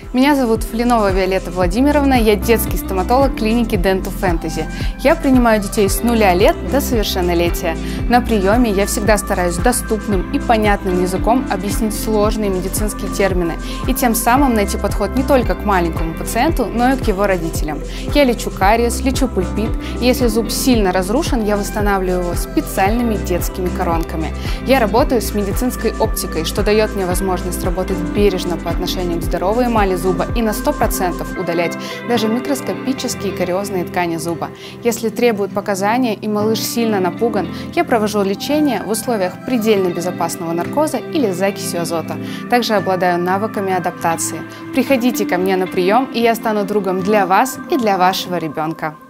Меня зовут Флинова Виолетта Владимировна, я детский стоматолог клиники Dental Fantasy. Я принимаю детей с 0 лет до совершеннолетия. На приеме я всегда стараюсь доступным и понятным языком объяснить сложные медицинские термины и тем самым найти подход не только к маленькому пациенту, но и к его родителям. Я лечу кариес, лечу пульпит, и если зуб сильно разрушен, я восстанавливаю его специальными детскими коронками. Я работаю с медицинской оптикой, что дает мне возможность работать бережно по отношению к здоровой эмали зуба и на 100% удалять даже микроскопические кариозные ткани зуба. Если требуют показания и малыш сильно напуган, я провожу лечение в условиях предельно безопасного наркоза или закисью азота. Также обладаю навыками адаптации. Приходите ко мне на прием, и я стану другом для вас и для вашего ребенка.